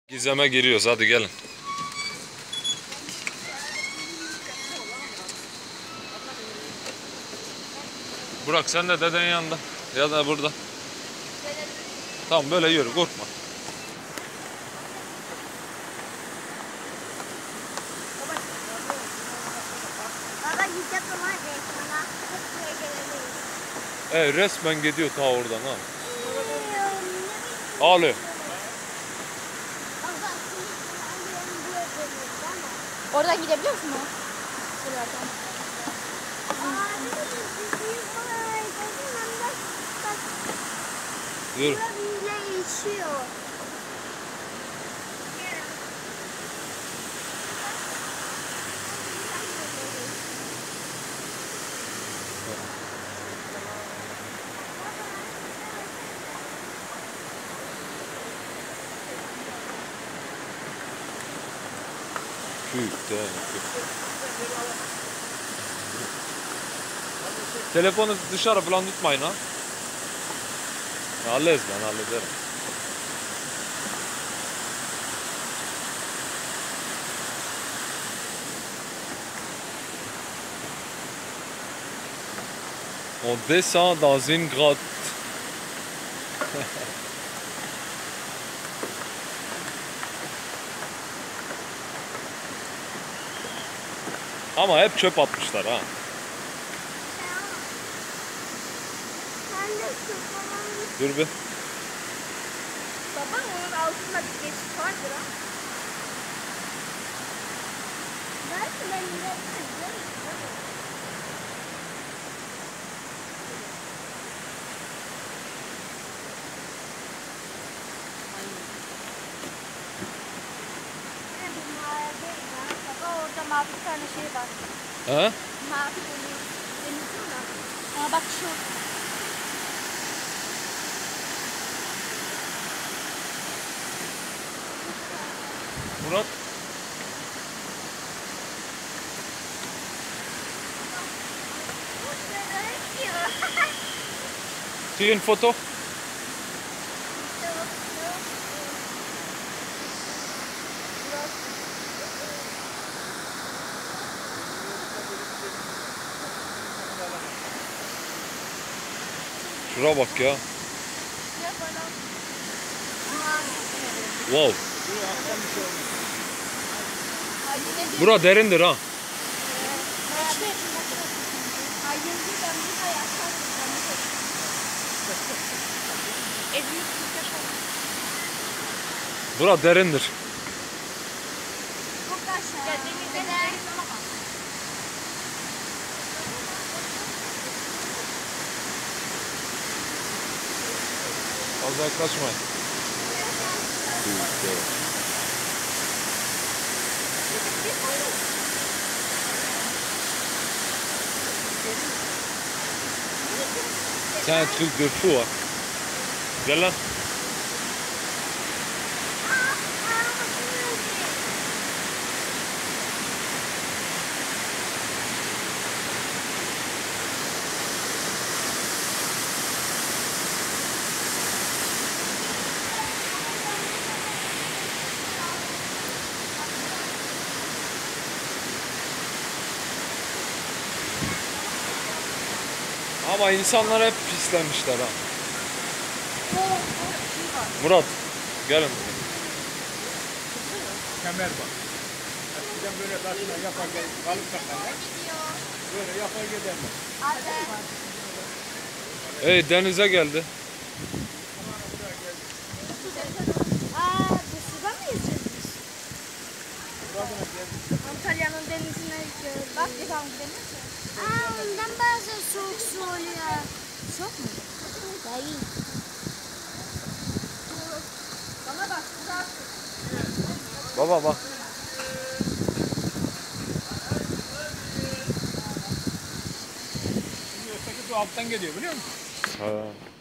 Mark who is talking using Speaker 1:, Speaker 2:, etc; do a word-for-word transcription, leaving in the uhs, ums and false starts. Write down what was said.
Speaker 1: Gizem'e giriyoruz, hadi gelin. Burak sen de dedenin yanında ya da burada. Tamam böyle yürü, korkma.
Speaker 2: Baba gidecek ama resmine buraya gelemeyiz.
Speaker 1: Evet resmen gidiyor ta oradan ha. Ağlıyor.
Speaker 2: Oradan gidebiliyor musun? Şuradan.
Speaker 1: Yürü.
Speaker 2: Bile içiyor.
Speaker 1: Telefonu dışarı falan tutmayın ha. Hallederiz ben hallederim. On descend dans une grotte. Ama hep çöp atmışlar ha. Dur bir.
Speaker 2: Baba onun altında bir geçit vardır ha. Belki ben de Baba orada mavi bir tane şey var.
Speaker 1: Ha?
Speaker 2: Mavi deniz. Denizin mi? Aa bak şu.
Speaker 1: Murat. Tu veux une photo? Şuraya bak ya. Wow. Bura derindir ha. Bura derindir. Fazla yaklaşmayın. C'est un truc de fou, hein. Gel lan. Ama insanlar hep pislemişler ha. Murat, gelin.
Speaker 3: Kemer bak. Eskiden böyle karşına yapar gelip balık takarlar. Böyle yapar giderler.
Speaker 1: Hey denize geldi.
Speaker 2: Aa, bu suda mı yüzeceğiz biz? Antalya'nın denizine gidiyoruz. Bak bir tane deniz. Aa, ondan bazen soğuk su oluyor. Çok mu? Değil. Bana bak, sıcak.
Speaker 1: Baba bak.
Speaker 3: Şimdi öteki su alttan geliyor biliyor musun?
Speaker 1: Ha.